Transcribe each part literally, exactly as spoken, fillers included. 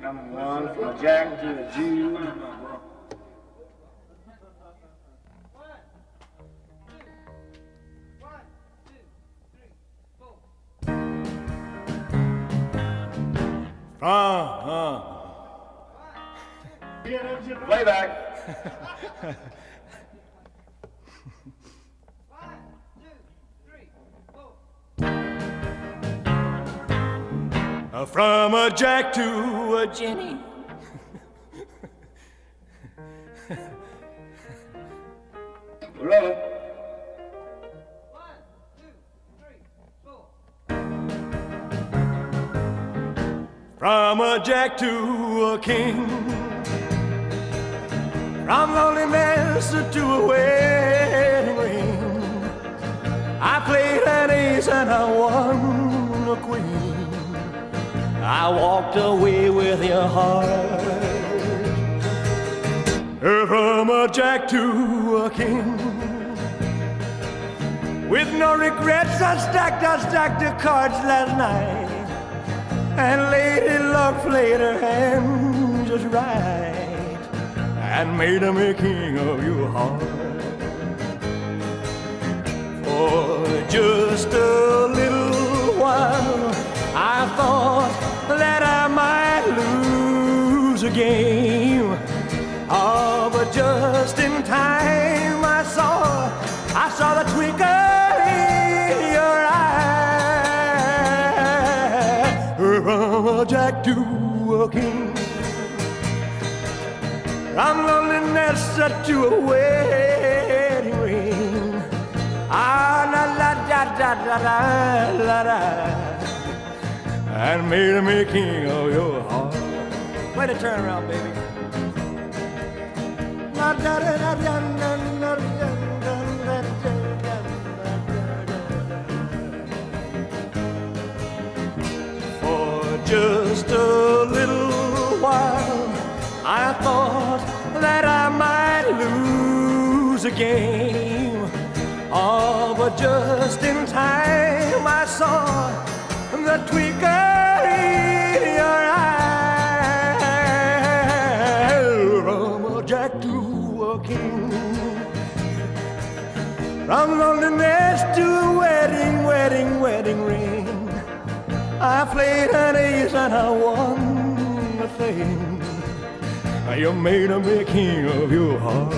Come one from a Jack to a Jude. Uh-huh. Playback. From a Jack to a Jenny. Roll. From a Jack to a king, from loneliness to a wedding ring, I played an ace and I won a queen. I walked away with your heart. From a Jack to a king, with no regrets, I stacked, I stacked the cards last night. And Lady Luck played her hand just right and made me king of your heart. For just a little while I thought that I might lose a game. Oh, but just in time I saw, I saw the twinkle in your eye. From a Jack to a king, from loneliness to a wedding ring. Ah, la la da da da da la da, and made me king of your heart. Way to turn around, baby. La da da da da da da da. Just a little while I thought that I might lose a game. Oh, but just in time I saw the twinkle in your eye. From a Jack to a king, from loneliness to a wedding, wedding, wedding ring. I played an ace and I won the thing. You made me king of your heart.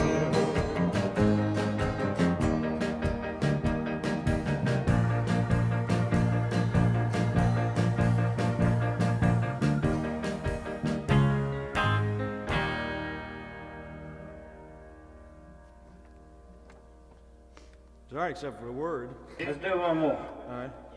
It's all right, except for a word. Let's do one more. All right.